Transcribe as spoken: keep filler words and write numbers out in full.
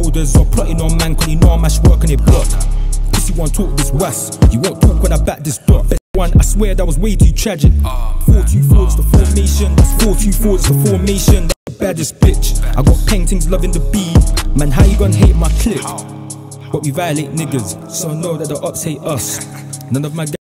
orders or plotting on man, cause you know I mash work on it block. If you want talk this west, you won't talk when I back this dot. One, I swear that was way too tragic. four two four is the formation, that's four two four is the formation. That's the baddest bitch. I got paintings loving the beat. Man, how you gonna hate my clip? But we violate niggas, so I know that the ops hate us. None of my